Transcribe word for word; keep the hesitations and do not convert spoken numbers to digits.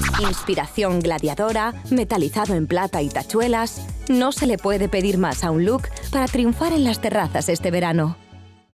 Inspiración gladiadora, metalizado en plata y tachuelas. No se le puede pedir más a un look para triunfar en las terrazas este verano.